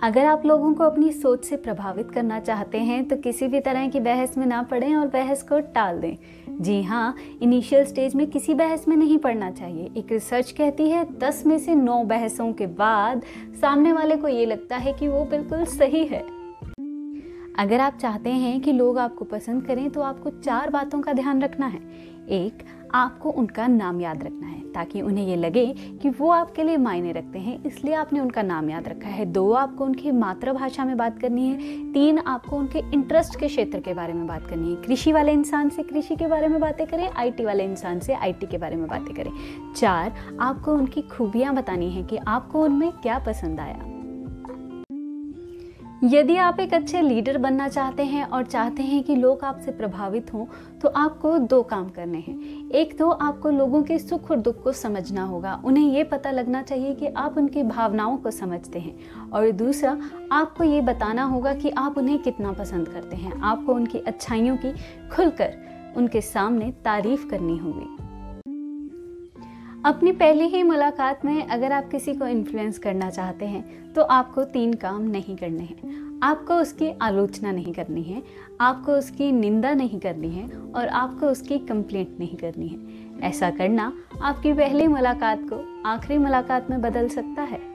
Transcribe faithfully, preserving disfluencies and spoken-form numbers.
अगर आप लोगों को अपनी सोच से प्रभावित करना चाहते हैं तो किसी भी तरह की बहस में ना पड़ें और बहस को टाल दें। जी हाँ, इनिशियल स्टेज में किसी बहस में नहीं पड़ना चाहिए। एक रिसर्च कहती है दस में से नौ बहसों के बाद सामने वाले को ये लगता है कि वो बिल्कुल सही है। अगर आप चाहते हैं कि लोग आपको पसंद करें तो आपको चार बातों का ध्यान रखना है। एक, आपको उनका नाम याद रखना है ताकि उन्हें ये लगे कि वो आपके लिए मायने रखते हैं, इसलिए आपने उनका नाम याद रखा है। दो, आपको उनकी मातृभाषा में बात करनी है। तीन, आपको उनके इंटरेस्ट के क्षेत्र के बारे में बात करनी है। कृषि वाले इंसान से कृषि के बारे में बातें करें, आईटी वाले इंसान से आईटी के बारे में बातें करें। चार, आपको उनकी खूबियाँ बतानी है कि आपको उनमें क्या पसंद आया। यदि आप एक अच्छे लीडर बनना चाहते हैं और चाहते हैं कि लोग आपसे प्रभावित हों तो आपको दो काम करने हैं। एक तो आपको लोगों के सुख और दुख को समझना होगा, उन्हें ये पता लगना चाहिए कि आप उनकी भावनाओं को समझते हैं। और दूसरा, आपको ये बताना होगा कि आप उन्हें कितना पसंद करते हैं। आपको उनकी अच्छाइयों की खुलकर उनके सामने तारीफ करनी होगी। अपनी पहली ही मुलाकात में अगर आप किसी को इन्फ्लुएंस करना चाहते हैं तो आपको तीन काम नहीं करने हैं। आपको उसकी आलोचना नहीं करनी है, आपको उसकी निंदा नहीं करनी है और आपको उसकी कंप्लेंट नहीं करनी है। ऐसा करना आपकी पहली मुलाकात को आखिरी मुलाकात में बदल सकता है।